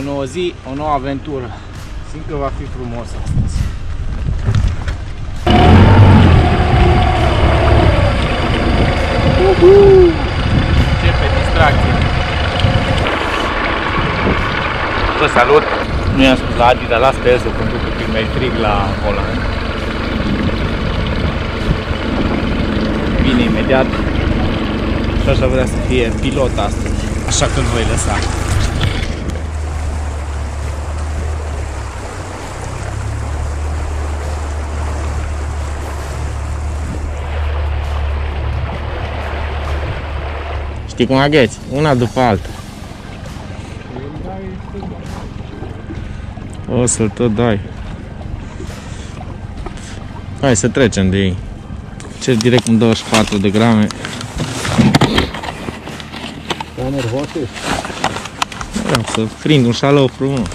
nouă zi, o nouă aventură. Simt că va fi frumos astăzi. Începe distracție. Vă salut! Nu i-am spus la Adi, dar las pe el să conduc un pic mai frig la volan. Vine imediat. Și așa vrea să fie pilot astăzi. Așa că îl voi lăsa. Știi cum agheți? Una după alta. O să-l tot dai. Hai să trecem de ei. Cer direct în 24 de grame. Stai nervoase? Vreau să prind un șalou frumos.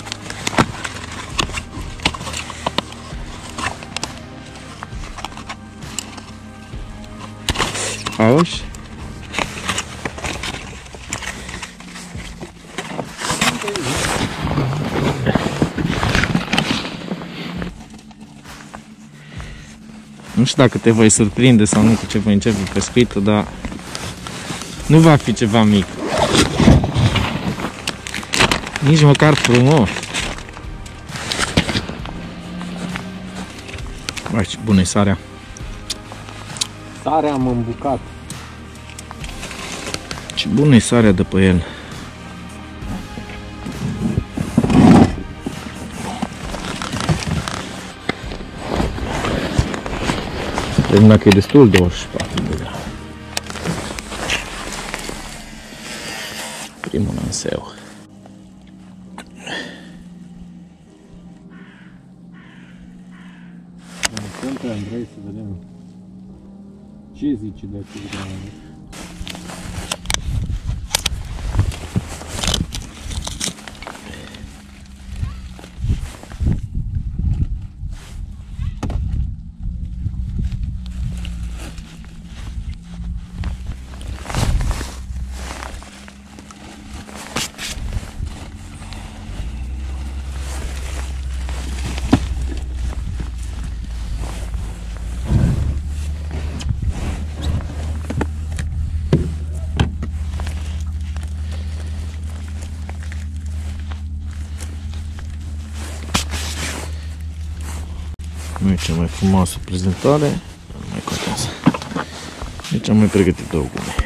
Auzi? Nu știu dacă te voi surprinde sau nu cu ce voi începe pescuitul, dar nu va fi ceva mic. Nici măcar frumos. Vai, ce bună-i sarea. Sarea am îmbucat. Ce bună-i sarea de pe el. Vedem dacă e destul 24 de grame. Primul lanseu. Lăsăm pe Andrei să vedem ce zice de acest grame. Nu e cea mai frumoasă prezentare, nu mai contează. Deci am mai pregătit două gume.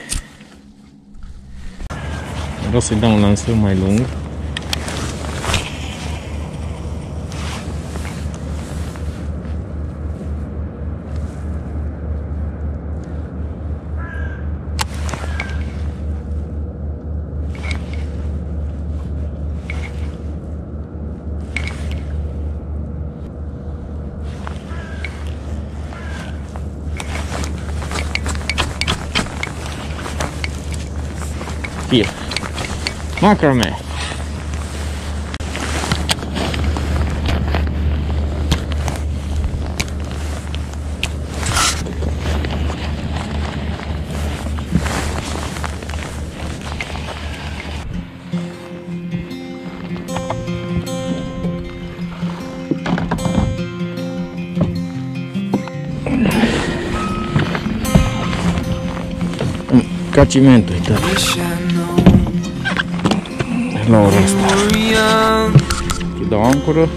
Vreau să-i dau un lanseu mai lung. Here. Macrame. Cacimentul, uitați. La ora asta. Îi dau ancoră.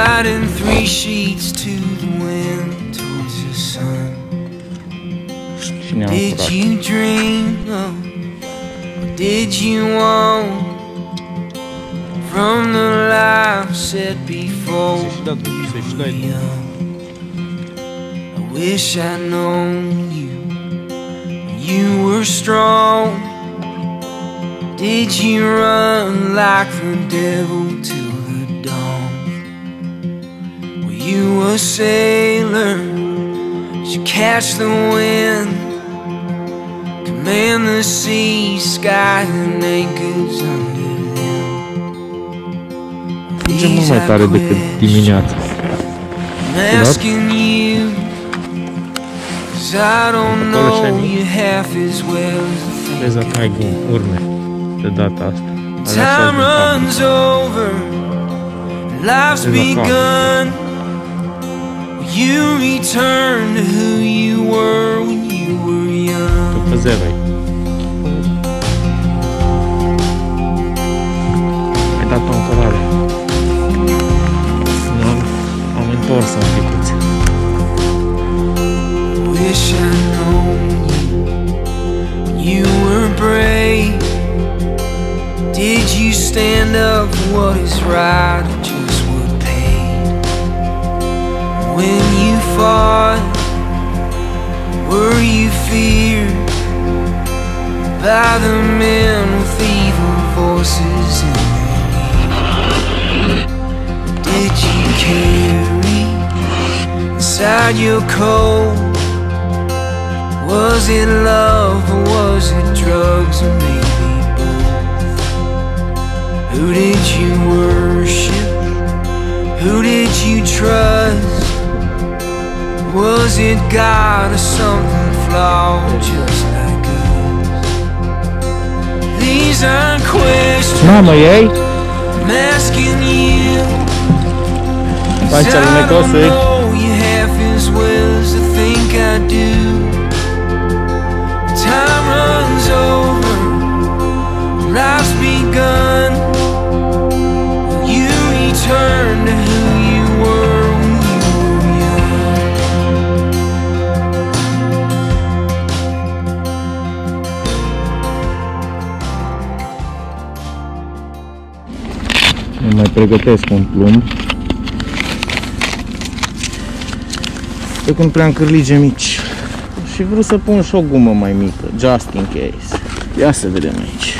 Și ne-am ancorat. Did you want from the life set before me? I wish I'd known you when you were strong. Did you run like the devil till the dawn? Were you a sailor? Did you catch the wind? Command the sea, sky, and anchors under them. Merge mult mai tare decât dimineața. I'm asking you, 'cause I don't know you half as well as the vezi dacă ai urme de data asta. Time runs over, life's begun. You return to who you were when you were young. Tot pe zero ai. Ai dat o încărare. Nu, am întors un picuț. Wish I known you were brave. Did you stand up for what is right or just what paid? When you fought, were you feared by the men with evil voices in their ear? Did you carry inside your coat? Was it love or was it drugs or maybe both? Who did you worship? Who did you trust? Was it God or something flawed just like us? These aren't questions Mamă, ei? I'm asking you, 'cause Faci I alunecos, don't ei? know you half as well as I think I do. Time runs over, life's begun. You return to who you were when you were young. Îmi mai pregătesc un plumb. Eu când prea am cârlige mici. Și vreau să pun și o gumă mai mică, just in case. Ia să vedem aici.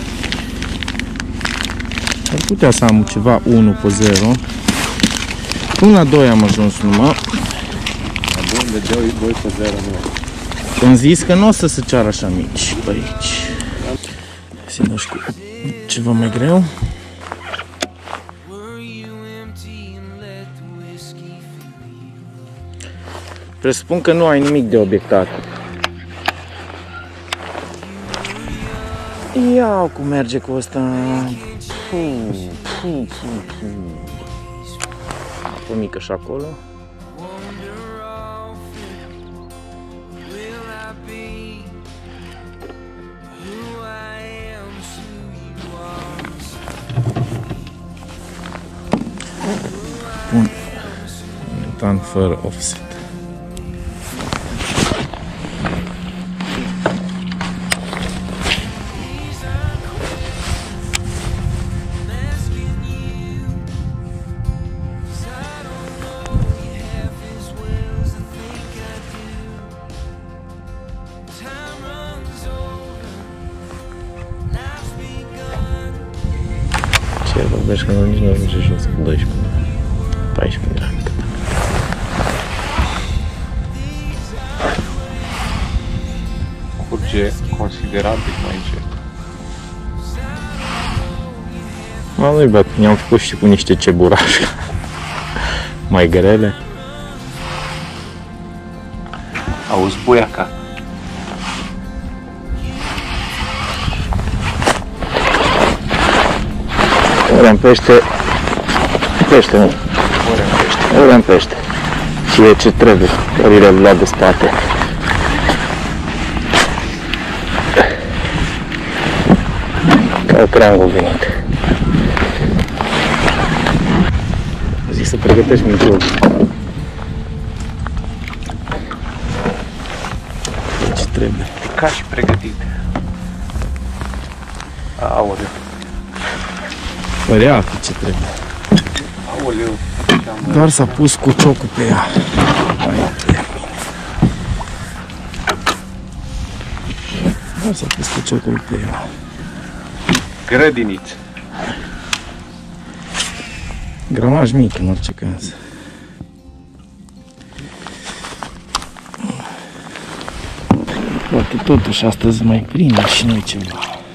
Ar putea să am ceva 1/0. Până la 2 am ajuns numai. Bun, de 2/0 nu. Am zis că nu o să se ceară așa mici pe aici. Să dau și cu ceva mai greu. Presupun că nu ai nimic de obiectat. Ia cum merge cu ăsta. Apă mică și acolo. Bun. Momentan fără offset. Ce vorbești că nici nu ajunge jos cu 12, 14 grame. Curge considerabil mai încet. Mă, nu-i băt, ne-am făcut și cu niște ceburași mai grele. Auzi buiaca. Ori am pește, nu, ori am pește. Și e ce trebuie, ori le-am luat de spate. Ca o creangă venit. Zic să pregătești micul. Ce trebuie. Ca și pregătit. Aoleu. Părea fi ce trebuie. Aoleu. Doar s-a pus cu ciocul pe ea. Doar s-a pus cu ciocul pe ea. Grădiniță. Gramaj mic în orice caz. Poate totuși astăzi mai prindem și noi ceva.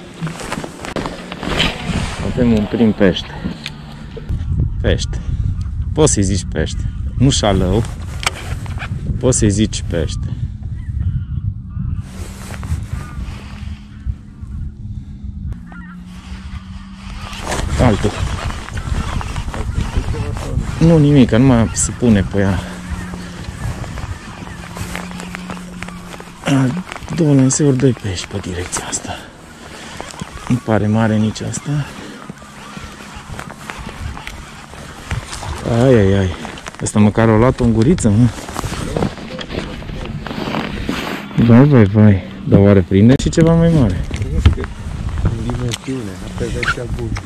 Avem un prim pește. Pește. Poți să-i zici pește. Nu șalău. Poți să-i zici pește. altul. Nu nimic, numai se pune pe ea. Două lanseuri, 2 pești pe direcția asta. Nu pare mare nici asta. Ai. Asta măcar o luat o guriță, mă. Vai. Dar oare prinde și ceva mai mare? În dimensiune, asta e cea bună.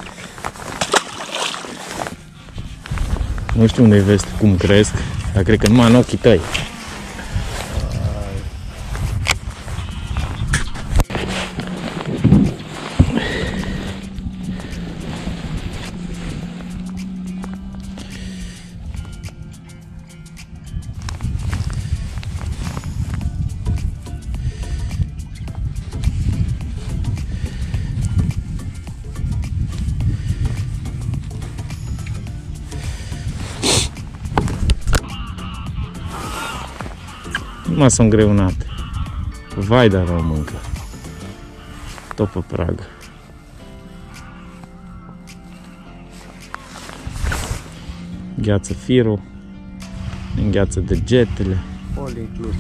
Nu știu unde vezi cum cresc, dar cred că numai în ochii tăi. Numai sunt greunate. Vai, dar o mâncă. Tot pe prag. Gheață firul. Îngheață degetele. All inclusive.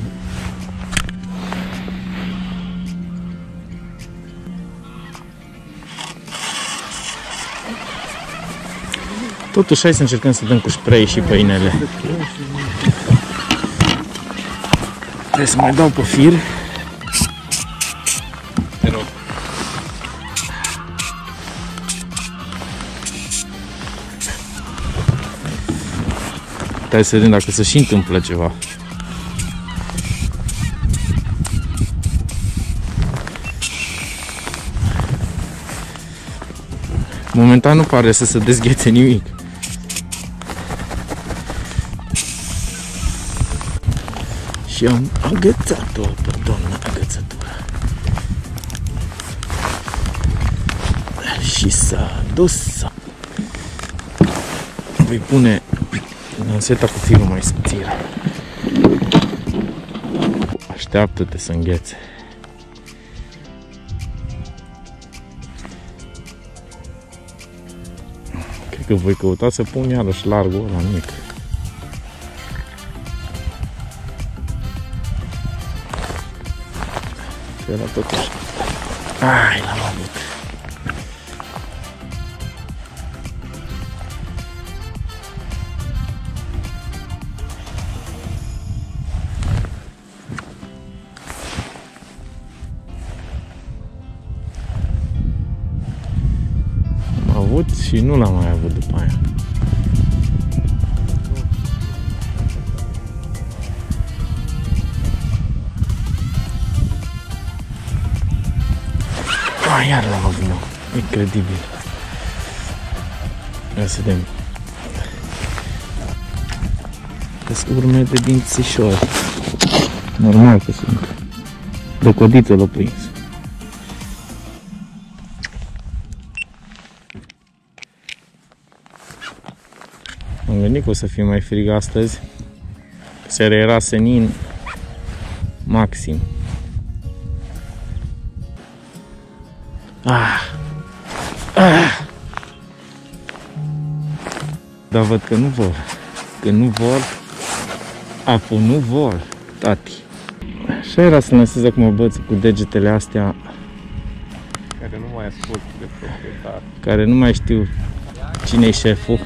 Totuși, hai să încercăm să dăm cu spray și pe inele. Trebuie să mai dau pe fir. Te rog. Hai să vedem dacă se și întâmplă ceva. Momentan nu pare să se dezghețe nimic. Și am agățat-o pe doamna agățătură. Și s-a dus. Voi pune lanseta cu firul mai subțire. Așteaptă-te să înghețe. Cred că voi căuta să pun iarăși largul ăla mic. Era totuși. Ai, l-am avut. Am avut și nu l-am mai avut după aia. Iar l-am avut, mă. Incredibil. Ia să vedem. Sunt urme de dințișori. Normal că sunt. De codiță l-a prins. Am gândit că o să fie mai frig astăzi. Seara era senin maxim. Dar văd că nu vor. Că nu vor. Apu, nu vor, tati. Așa era să lansez acum băți cu degetele astea. Care nu mai ascult de proprietar. Care nu mai știu cine-i șeful.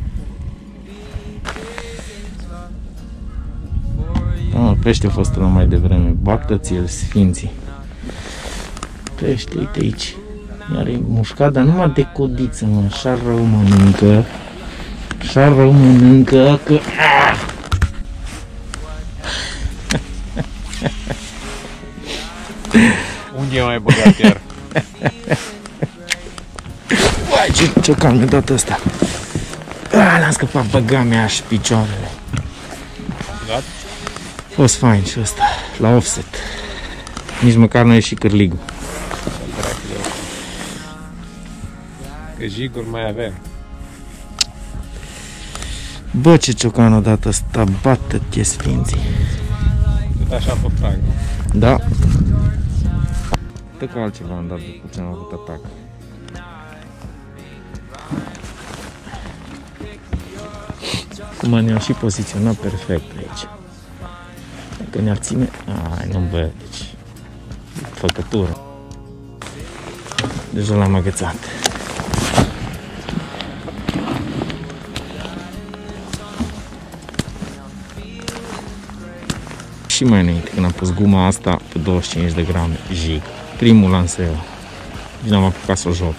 Da, pește a fost la mai devreme. Bactă-ți-l, sfinții. Pește, uite aici. Iar e mușcat, dar numai de codiță, mă. Așa rău mănâncă. Așa rău mănâncă că... Unde e mai băgat iar? Uai, ce ciocan mi-a dat ăsta. L-am scăpat băgamea și picioarele. Dat? A fost fain și ăsta, la offset. Nici măcar nu a ieșit cârligul. Că jiguri mai avem. Bă, ce ciocan a dat ăsta, bată-te sfinții. Tot așa pe prag, nu? Da. Tot că altceva am dat după ce am avut atac. Acum ne-am și poziționat perfect aici. Dacă ne-ar ține... Ai, nu bă, deci... Făcătură. Deja l-am agățat. Și mai înainte, când am pus guma asta pe 25 de grame, jig. Primul lanseu. Și n-am apucat să o joc.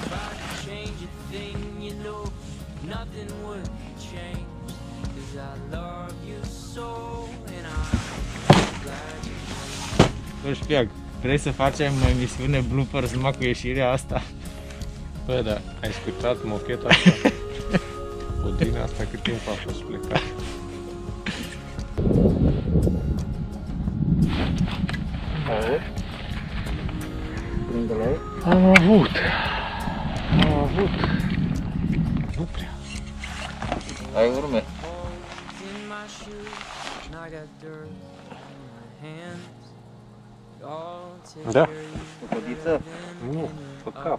Bă, Șpiag, vrei să facem emisiune bloopers numai cu ieșirea asta? Bă, da, ai scurtat mocheta asta? Odina asta cât timp a fost plecat? Am avut. Nu prea. Ai urme. Da? O codiță? Nu, pe cap.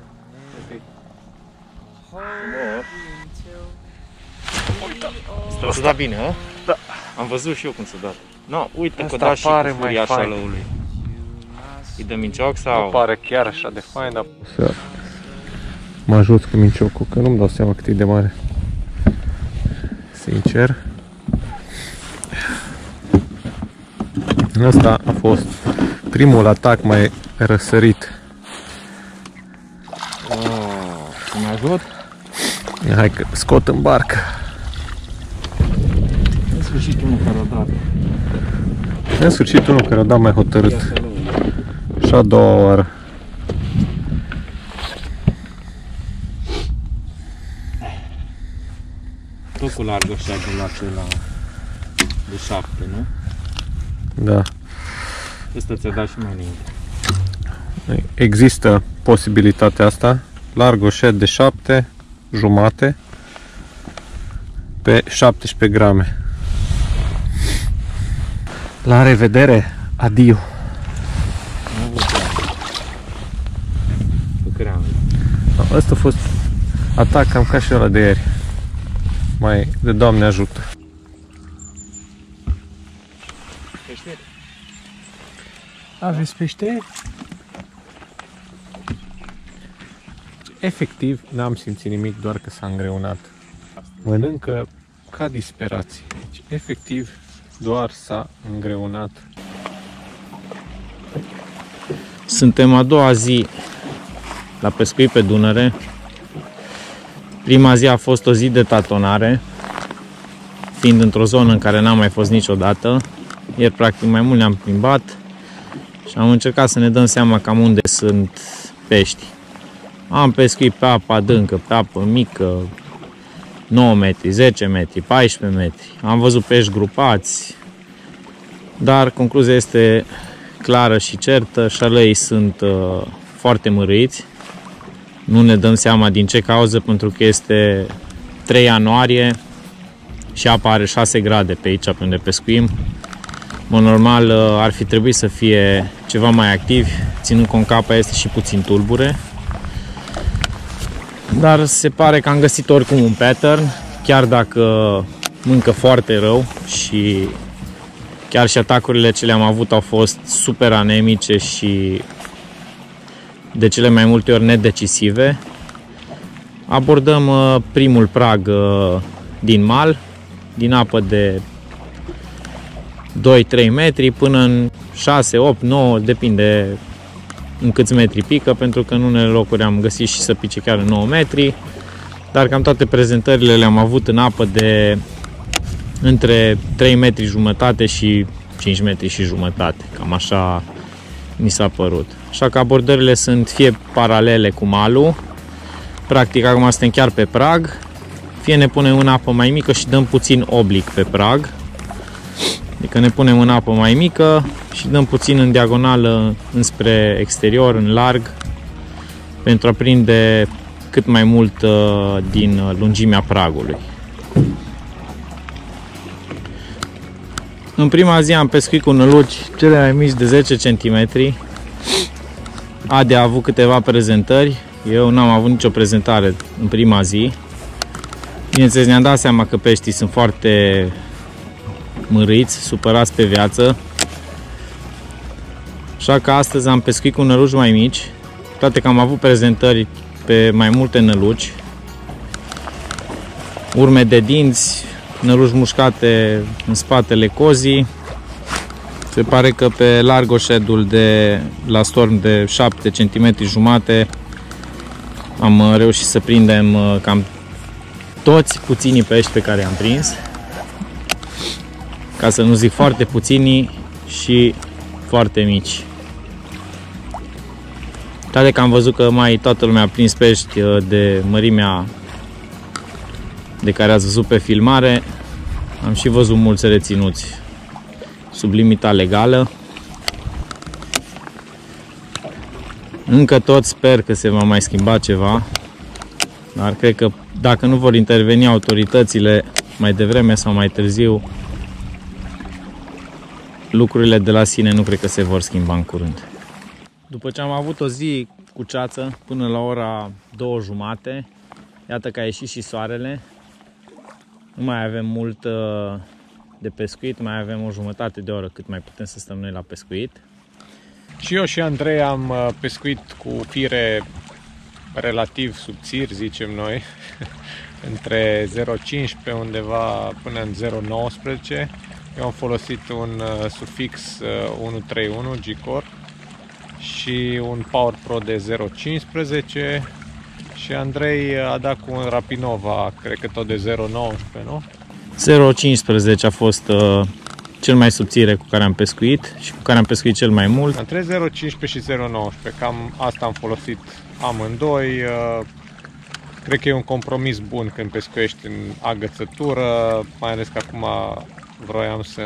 S-a dat bine, hă? Da. Am văzut și eu cum s-a dat. No, uite Asta că da și pare cu mai furia așa fain. lăului. Îi dă mincioc sau... Nu pare chiar așa de fain, dar... Să mă ajut cu minciocul, că nu-mi dau seama cât e de mare. Sincer. Asta a fost primul atac mai răsărit. Mă ajut? Hai că scot în barcă. În sfârșit unul care o dat. În sfârșit unul care o dat mai hotărât. Și a doua oară. Tot cu largă așa de la acela de 7, nu? Da. Ăsta ți-a dat și mai înainte. Există posibilitatea asta. Largoșet de 7 jumate pe 17 grame. La revedere, adio. Asta a fost atac cam ca și ăla de ieri. Mai de Doamne ajută. Pește? Aveți pește? Efectiv, n-am simțit nimic, doar că s-a îngreunat. Mănâncă ca disperație. Deci, efectiv, doar s-a îngreunat. Suntem a doua zi la pescuit pe Dunăre. Prima zi a fost o zi de tatonare, fiind într-o zonă în care n-am mai fost niciodată. Ieri, practic, mai mult ne-am plimbat și am încercat să ne dăm seama cam unde sunt pești. Am pescuit pe apă adâncă, pe apă mică, 9 metri, 10 metri, 14 metri. Am văzut pești grupați, dar concluzia este clară și certă. Șalei sunt foarte mărâiți. Nu ne dăm seama din ce cauză, pentru că este 3 ianuarie și apa are 6 grade pe aici, pe unde pescuim. Mă, normal ar fi trebuit să fie ceva mai activi, ținând cont că apa este și puțin tulbure. Dar se pare că am găsit oricum un pattern, chiar dacă mâncă foarte rău și chiar și atacurile ce le-am avut au fost super anemice și de cele mai multe ori nedecisive. Abordăm primul prag din mal, din apă de 2-3 metri până în 6, 8, 9, depinde în câți metri pică, pentru că în unele locuri am găsit și să pice chiar în 9 metri, dar cam toate prezentările le-am avut în apă de între 3 metri jumătate și 5 metri și jumătate, cam așa mi s-a părut. Așa că abordările sunt fie paralele cu malul, practic acum suntem chiar pe prag, fie ne punem în apă mai mică și dăm puțin oblic pe prag, adică ne punem în apă mai mică și dăm puțin în diagonală înspre exterior, în larg, pentru a prinde cât mai mult din lungimea pragului. În prima zi am pescuit cu năluci cele mai mici de 10 cm. Adi a avut câteva prezentări, eu n-am avut nicio prezentare în prima zi. Bineînțeles, ne-am dat seama că peștii sunt foarte mâriți, supărați pe viață. Așa că astăzi am pescuit cu năluci mai mici, toate că am avut prezentări pe mai multe năluci. Urme de dinți, năluci mușcate în spatele cozii. Se pare că pe largoședul de la storm de 7 cm jumate am reușit să prindem cam toți puținii pești pe care am prins. Ca să nu zic foarte puțini și foarte mici. Toate că am văzut că mai toată lumea a prins pești de mărimea de care ați văzut pe filmare, am și văzut mulți reținuți sub limita legală. Încă tot sper că se va mai schimba ceva, dar cred că dacă nu vor interveni autoritățile mai devreme sau mai târziu, lucrurile de la sine nu cred că se vor schimba în curând. După ce am avut o zi cu ceață până la ora 2:30, iată că a ieșit și soarele. Nu mai avem mult de pescuit, mai avem o jumătate de oră cât mai putem să stăm noi la pescuit. Și eu și Andrei am pescuit cu fire relativ subțiri, zicem noi, între 0,15 undeva până în 0,19. Eu am folosit un Sufix 131 G-Core și un Power Pro de 0,15 și Andrei a dat cu un Rapinova, cred că tot de 0,19, nu? 0,15 a fost cel mai subțire cu care am pescuit și cu care am pescuit cel mai mult. Între 0,15 și 0,19, cam asta am folosit amândoi. Cred că e un compromis bun când pescuiești în agățătură, mai ales că acum vroiam să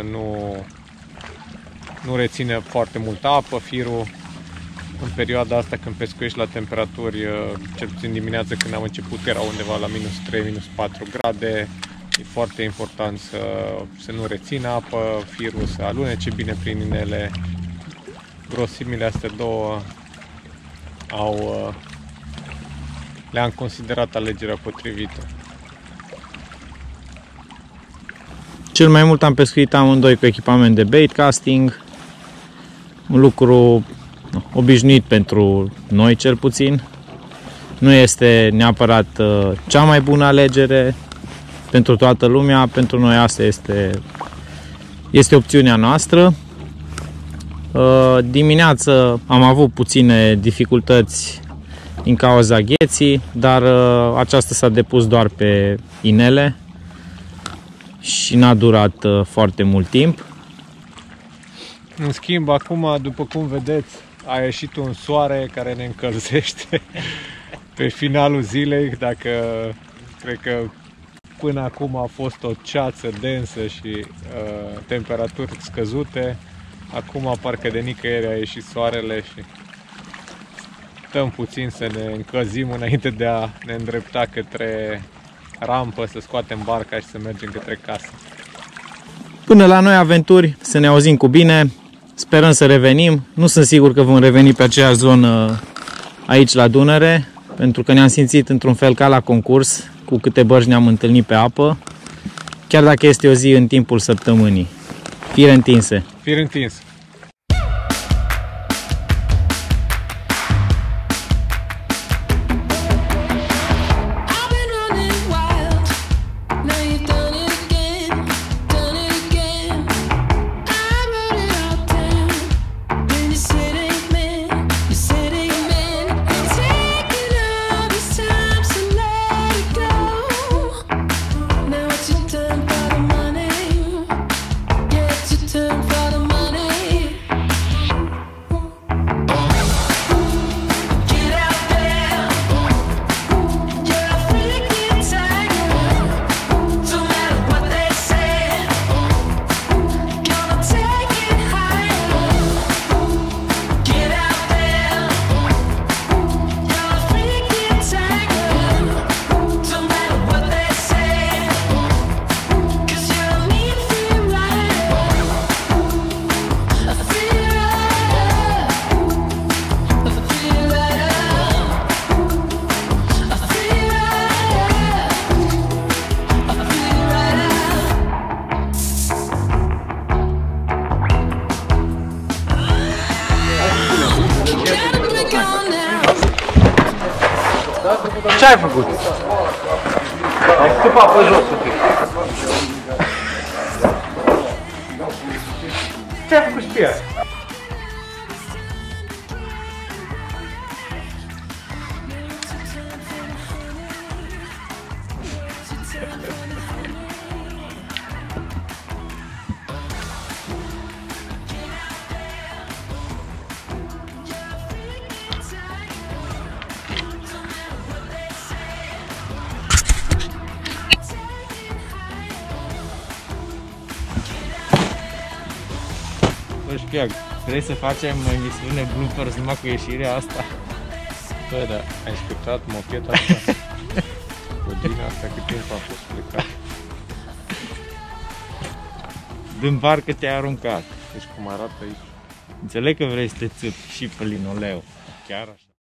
nu reține foarte multă apă firul. În perioada asta când pescuiești la temperaturi, cel puțin dimineața când am început era undeva la minus 3, minus 4 grade. E foarte important să nu rețină apă, firul să alunece bine prin inele. Grosimile astea două le-am considerat alegerea potrivită. Cel mai mult am pescuit amândoi cu echipament de bait casting, un lucru obișnuit pentru noi cel puțin. Nu este neapărat cea mai bună alegere pentru toată lumea, pentru noi asta este opțiunea noastră. Dimineață am avut puține dificultăți din cauza gheții, dar aceasta s-a depus doar pe inele și n-a durat foarte mult timp. În schimb, acum, după cum vedeți, a ieșit un soare care ne încălzește pe finalul zilei. Dacă cred că până acum a fost o ceață densă și temperaturi scăzute, acum parcă de nicăieri a ieșit soarele și stăm puțin să ne încălzim înainte de a ne îndrepta către rampă, să scoatem barca și să mergem către casă. Până la noi aventuri, să ne auzim cu bine, sperăm să revenim. Nu sunt sigur că vom reveni pe aceeași zonă aici la Dunăre, pentru că ne-am simțit într-un fel ca la concurs, cu câte bărci ne-am întâlnit pe apă, chiar dacă este o zi în timpul săptămânii. Fire întinse. Fir întins. Turn for the money. Ce ai făcut? Ai scăpat pe jos un pic. Ce ai făcut și pe ea? Bă, Șpiag, vrei să facem emisiune bloopers numai cu ieșirea asta? Bă, da, ai inspectat mocheta asta? Codina asta cât timp a fost plecat? Din parcă te-ai aruncat. Deci cum arată aici? Înțeleg că vrei să te țâpi și pe linoleu. Chiar așa.